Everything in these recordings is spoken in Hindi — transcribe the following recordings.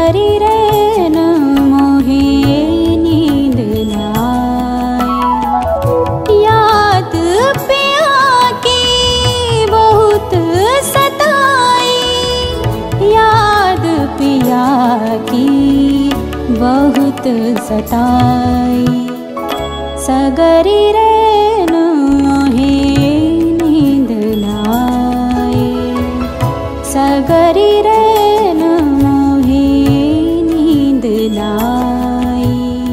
सगरी रैन मोहे नींद नाई। याद पिया की बहुत सताई, याद पिया की बहुत सताई। सगरी रैन मोहे नींद नाई, सगरी रैन मोहे नींद नाई।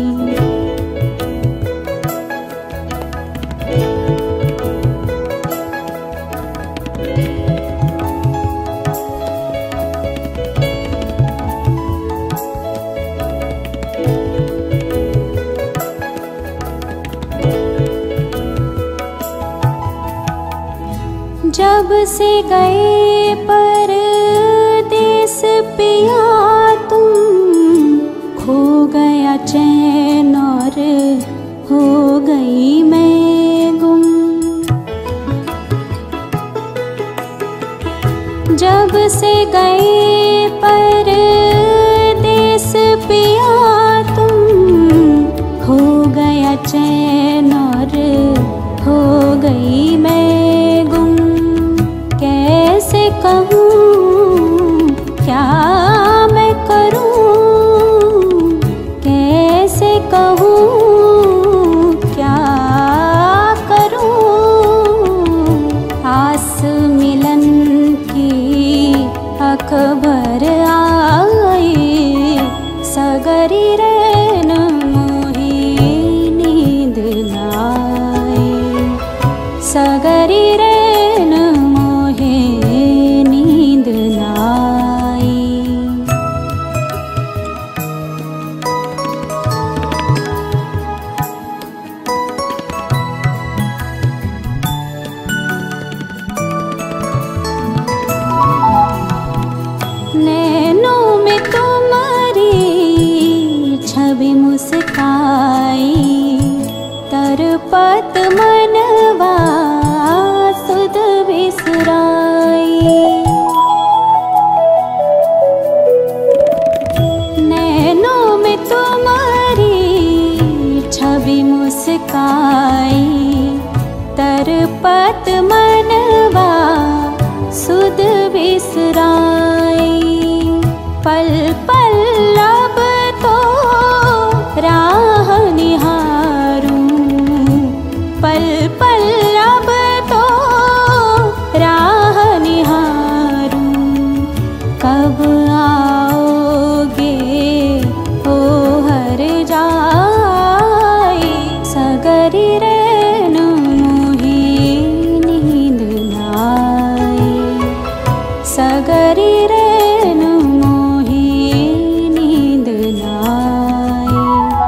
जब से गए परदेस पिया तुम, खो गया चैन और हो गई मैं गुम। जब से गए परदेस पिया तुम, खो गया चैन और हो गई मैं गुम। कैसे कहूँ क्या मैं करूँ, कैसे कहूँ क्या करूँ। आस मिलन की अखबर आई, सगरी रैन मोहे नींद नाई। सगरी रैन मोहे नींद नाई। नैनों में तुम्हारी छवि मुस्काई, तरपत मनवा सुध बिसराई। नैनों में तुम्हारी छवि मुस्काई, तरपत मनवा सुध बिसराई। पल पल अब तो राह निहारूं, पल पल अब तो राह निहारूं। कब आओगे ओ हर जाई, सगरी रैन मोहे नींद नाई। सगरी रैन मोहे नींद नाई।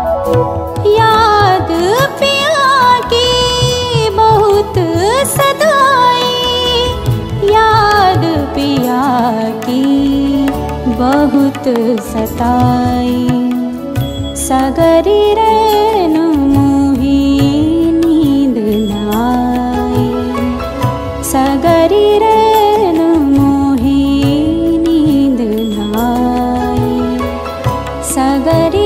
याद पिया की बहुत सताई, याद पिया की बहुत सताई। सगरी रैन मोहे नींद नाई। सगरी रैन मोहे नींद नाई। सगरी